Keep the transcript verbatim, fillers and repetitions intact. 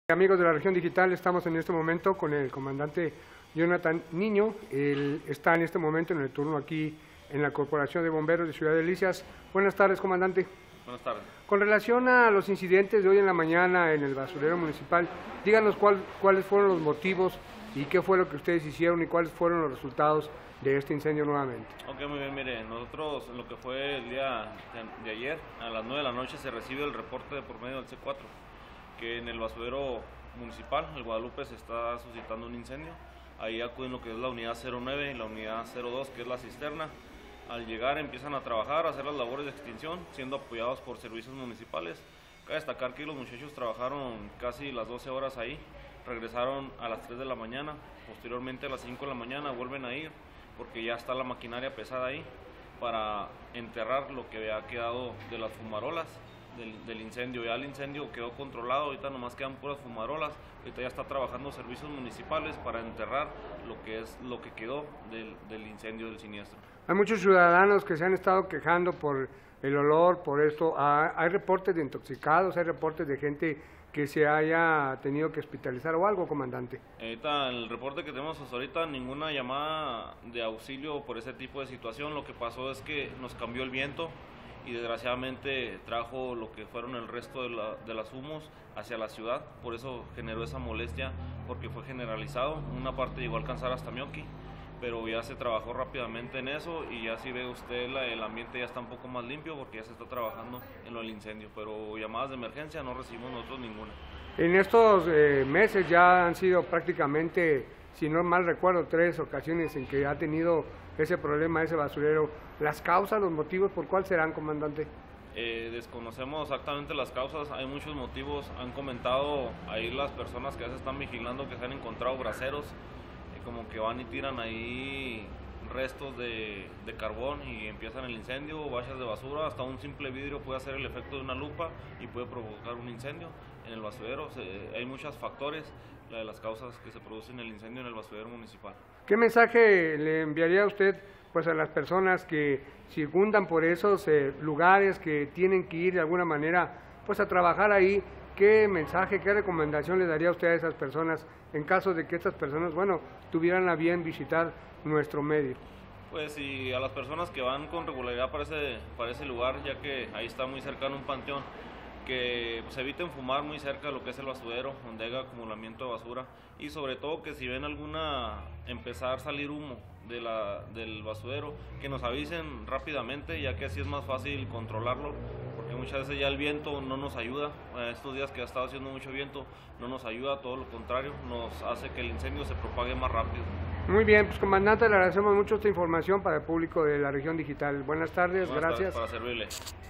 Amigos de la región digital, estamos en este momento con el comandante Jonathan Niño. Él está en este momento en el turno aquí en la Corporación de Bomberos de Ciudad Delicias. Buenas tardes, comandante. Buenas tardes. Con relación a los incidentes de hoy en la mañana en el basurero municipal, díganos cuál, cuáles fueron los motivos y qué fue lo que ustedes hicieron y cuáles fueron los resultados de este incendio nuevamente. Ok, muy bien, mire, nosotros lo que fue el día de, de ayer, a las nueve de la noche se recibe el reporte de por medio del C cuatro, que en el basurero municipal, el Guadalupe, se está suscitando un incendio. Ahí acuden lo que es la unidad cero nueve y la unidad cero dos, que es la cisterna. Al llegar empiezan a trabajar, a hacer las labores de extinción, siendo apoyados por servicios municipales. Cabe destacar que los muchachos trabajaron casi las doce horas ahí, regresaron a las tres de la mañana, posteriormente a las cinco de la mañana vuelven a ir, porque ya está la maquinaria pesada ahí, para enterrar lo que había quedado de las fumarolas del, del incendio. Ya el incendio quedó controlado, ahorita nomás quedan puras fumarolas, ahorita ya está trabajando servicios municipales para enterrar lo que es lo que quedó del, del incendio, del siniestro. Hay muchos ciudadanos que se han estado quejando por el olor, por esto. Hay reportes de intoxicados, hay reportes de gente que se haya tenido que hospitalizar o algo, comandante. Ahorita, el reporte que tenemos hasta ahorita, ninguna llamada de auxilio por ese tipo de situación. Lo que pasó es que nos cambió el viento y desgraciadamente trajo lo que fueron el resto de, la, de las humos hacia la ciudad. Por eso generó esa molestia, porque fue generalizado. Una parte llegó a alcanzar hasta Mioqui, pero ya se trabajó rápidamente en eso y ya si ve usted la, el ambiente ya está un poco más limpio porque ya se está trabajando en lo del incendio, pero llamadas de emergencia no recibimos nosotros ninguna. En estos eh, meses ya han sido prácticamente, si no mal recuerdo, tres ocasiones en que ha tenido ese problema, ese basurero. ¿Las causas, los motivos, por cuál serán, comandante? Eh, desconocemos exactamente las causas, hay muchos motivos. Han comentado ahí las personas que ya se están vigilando que se han encontrado braseros, como que van y tiran ahí restos de, de carbón y empiezan el incendio, vallas de basura, hasta un simple vidrio puede hacer el efecto de una lupa y puede provocar un incendio en el basurero. Se, hay muchos factores la de las causas que se producen en el incendio en el basurero municipal. ¿Qué mensaje le enviaría a usted pues a las personas que circundan por esos eh, lugares, que tienen que ir de alguna manera pues a trabajar ahí? ¿Qué mensaje, qué recomendación le daría usted a esas personas en caso de que estas personas, bueno, tuvieran a bien visitar nuestro medio? Pues y a las personas que van con regularidad para ese, para ese lugar, ya que ahí está muy cercano un panteón, que pues, eviten fumar muy cerca de lo que es el basurero, donde haya acumulamiento de basura, y sobre todo que si ven alguna, empezar a salir humo de la, del basurero, que nos avisen rápidamente, ya que así es más fácil controlarlo, porque muchas veces ya el viento no nos ayuda. Estos días que ha estado haciendo mucho viento no nos ayuda, todo lo contrario, nos hace que el incendio se propague más rápido. Muy bien, pues comandante, le agradecemos mucho esta información para el público de la región digital. Buenas tardes, Buenas gracias. tardes, para servirle.